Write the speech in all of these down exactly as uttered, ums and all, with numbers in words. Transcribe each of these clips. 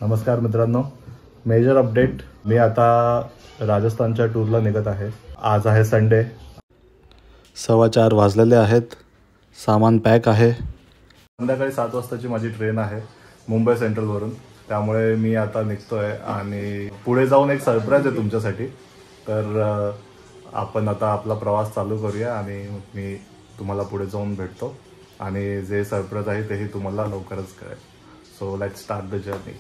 नमस्कार मित्रांनो, major update. मी आता राजस्थानच्या टूरला निघत आहे. आज आहे संडे. सव्वा चार वाजलेले आहेत. सामान पॅक आहे. संध्याकाळी सात वाजताची माझी ट्रेन आहे मुंबई सेंट्रलवरून. त्यामुळे मी आता निघतो आहे आणि पुढे जाऊन एक सरप्राईज आहे तुमच्यासाठी. तर आपण आता आपला प्रवास चालू करूया आणि मी तुम्हाला पुढे जाऊन भेटतो आणि जे सरप्राईज आहे तेही तुम्हाला लवकरच कळेल. So let's start the journey.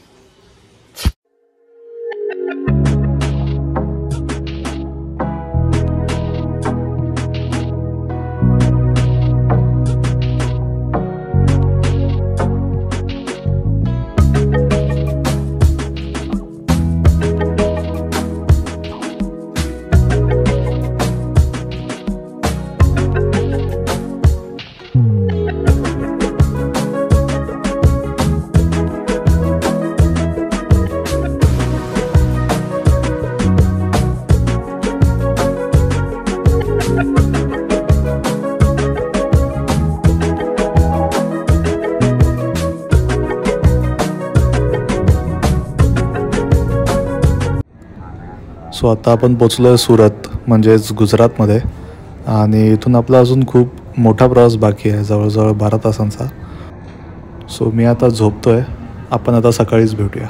So आता आपण पोचलो आहे सुरत म्हणजेच गुजरातमध्ये आणि इथून आपला अजून खूप मोठा प्रवास बाकी आहे, जवळजवळ बारा तासांचा. सो मी आता झोपतो आहे. आपण आता सकाळीच भेटूया.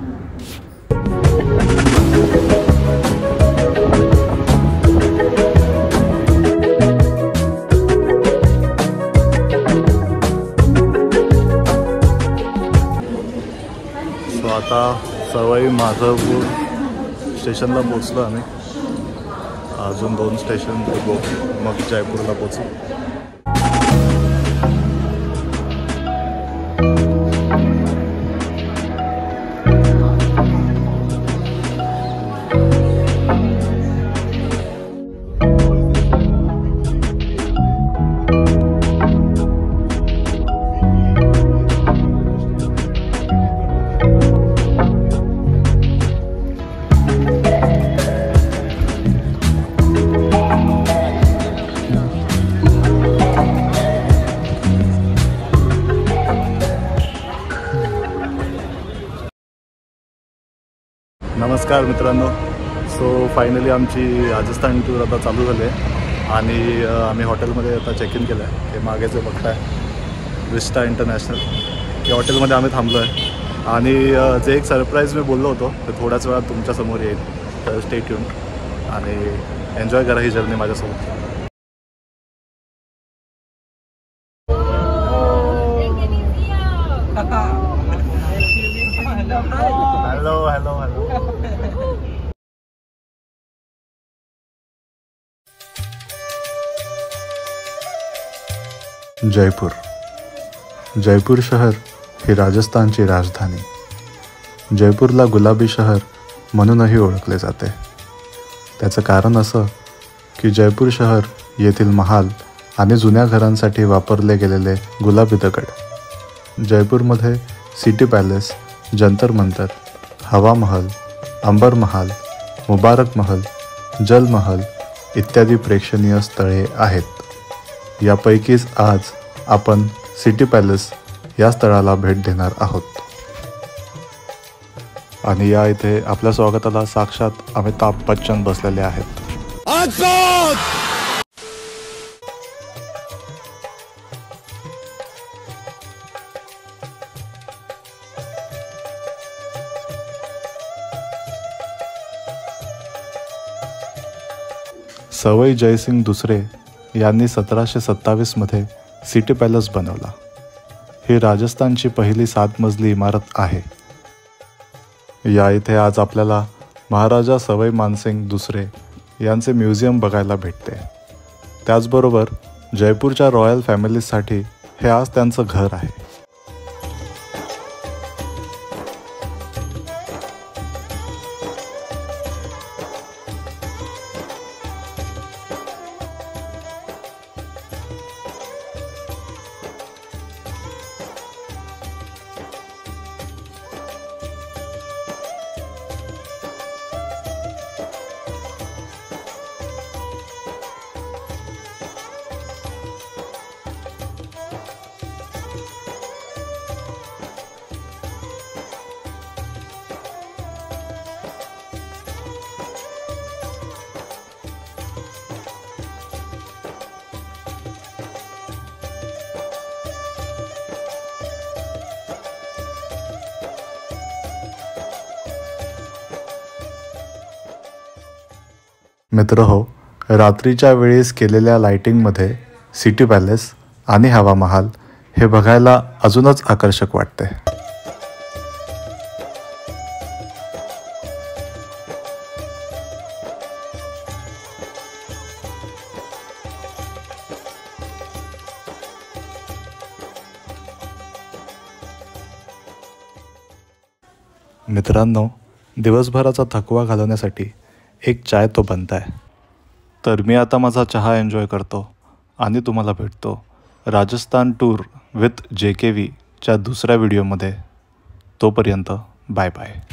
सो आता सवाई माधवपूर स्टेशनला पोचलो आम्ही. अजून दोन स्टेशन बघू, मग जयपूरला पोचू. नमस्कार मित्रांनो. सो फायनली आमची राजस्थान टूर आता चालू झाली आहे आणि आम्ही हॉटेलमध्ये आता चेक इन केलं आहे. हे मागे जे बघताय विस्टा इंटरनॅशनल, या हॉटेलमध्ये आम्ही थांबलो आहे. आणि जे एक सरप्राईज मी बोललो होतो ते थोड्याच वेळात तुमच्यासमोर येईल. तर स्टे ट्यून आणि एन्जॉय करा ही जर्नी माझ्यासोबत. Hello hello hello Jaipur. Jaipur शहर ही राजस्थानची राजधानी. जयपूरला गुलाबी शहर म्हणूनही ओळखले जाते. त्याचं कारण असं की जयपूर शहर येथील महाल आणि जुन्या घरांसाठी वापरले गेलेले गुलाबी दगड. जयपूरमध्ये सिटी पॅलेस, जंतर मंतर, हवा महल, अंबर महल, मुबारक महल, जल महल इत्यादी प्रेक्षणीय स्थळे आहेत. यापैकीच आज आपण सिटी पॅलेस या स्थळाला भेट देणार आहोत. आणि या इथे आपल्या स्वागताला साक्षात अमिताभ बच्चन बसलेले आहेत. सवाई जयसिंग दुसरे यांनी सतराशे सत्तावीसमध्ये सिटी पॅलेस बनवला. ही राजस्थानची पहिली सात मजली इमारत आहे. या इथे आज आपल्याला महाराजा सवाई मानसिंग दुसरे यांचे म्युझियम बघायला भेटते. त्याचबरोबर जयपूरच्या रॉयल फॅमिलीजसाठी हे आज त्यांचं घर आहे. मित्र हो, रात्रीच्या वेळेस केलेल्या लाइटिंगमध्ये सिटी पॅलेस आणि हवा महाल हे बघायला अजूनच आकर्षक वाटते. मित्रांनो, दिवसभराचा थकवा घालवण्यासाठी एक चाय तो बनता आहे. तर मी आता माझा चहा एन्जॉय करतो आणि तुम्हाला भेटतो राजस्थान टूर विथ जे के व्हीच्या दुसऱ्या व्हिडिओमध्ये. तोपर्यंत बाय बाय.